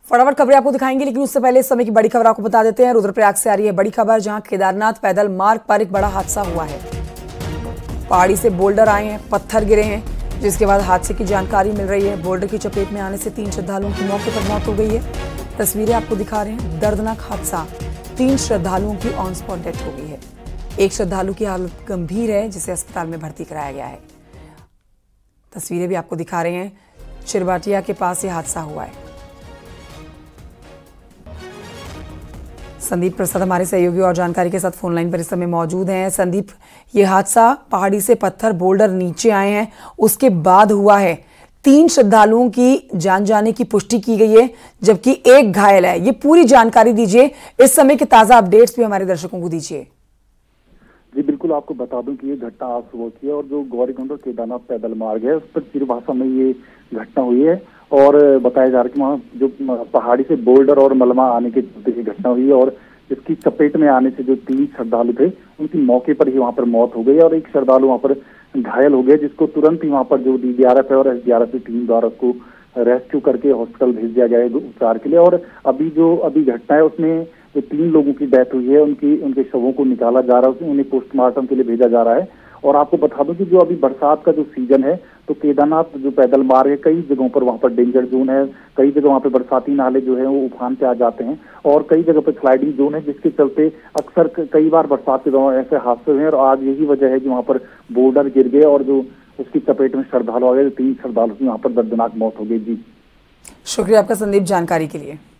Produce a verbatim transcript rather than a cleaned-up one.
फटाफट खबरें आपको दिखाएंगे, लेकिन उससे पहले इस समय की बड़ी खबर आपको बता देते हैं। रुद्रप्रयाग से आ रही है बड़ी खबर, जहां केदारनाथ पैदल मार्ग पर एक बड़ा हादसा हुआ है। पहाड़ी से बोल्डर आए हैं, पत्थर गिरे हैं, जिसके बाद हादसे की जानकारी मिल रही है। बोल्डर की चपेट में आने से तीन श्रद्धालुओं की मौके पर मौत हो गई है। तस्वीरें आपको दिखा रहे हैं, दर्दनाक हादसा, तीन श्रद्धालुओं की ऑन स्पॉट डेथ हो गई है। एक श्रद्धालु की हालत गंभीर है, जिसे अस्पताल में भर्ती कराया गया है। तस्वीरें भी आपको दिखा रहे हैं, चिरबाटिया के पास ये हादसा हुआ है। संदीप प्रसाद हमारे सहयोगी और जानकारी के साथ फोन लाइन पर इस समय मौजूद हैं। संदीप, ये हादसा पहाड़ी से पत्थर बोल्डर नीचे आए हैं, उसके बाद हुआ है। तीन श्रद्धालुओं की जान जाने की पुष्टि की गई है, जबकि एक घायल है। ये पूरी जानकारी दीजिए, इस समय के ताजा अपडेट्स भी हमारे दर्शकों को दीजिए। जी बिल्कुल, आपको बता दूं कि ये घटना आज सुबह की है और जो गौरीकुंड और केदारनाथ पैदल मार्ग है, उस पर चिरभाषा में ये घटना हुई है। और बताया जा रहा है कि वहाँ जो पहाड़ी से बोल्डर और मलबा आने के चलते ये घटना हुई है और इसकी चपेट में आने से जो तीन श्रद्धालु थे उनकी मौके पर ही वहाँ पर मौत हो गई और एक श्रद्धालु वहाँ पर घायल हो गए, जिसको तुरंत ही वहाँ पर जो डी डी आर एफ है और एस डी आर एफ की टीम द्वारा उसको रेस्क्यू करके हॉस्पिटल भेज दिया गया है उपचार के लिए। और अभी जो अभी घटना है उसमें जो तीन लोगों की डेथ हुई है, उनकी उनके शवों को निकाला जा रहा है, उन्हें पोस्टमार्टम के लिए भेजा जा रहा है। और आपको बता दूं कि जो अभी बरसात का जो सीजन है, तो केदारनाथ जो पैदल मार्ग है, कई जगहों पर वहाँ पर डेंजर जोन है, कई जगह वहाँ पे बरसाती नाले जो है वो उफान पे आ जाते हैं और कई जगह पर स्लाइडिंग जोन है, जिसके चलते अक्सर कई बार बरसात के दौरान ऐसे हादसे हुए हैं। और आज यही वजह है कि वहाँ पर बोर्डर गिर गए और जो उसकी चपेट में श्रद्धालु आ गए, तीन श्रद्धालु की वहाँ पर दर्दनाक मौत हो गई। जी शुक्रिया आपका संदीप, जानकारी के लिए।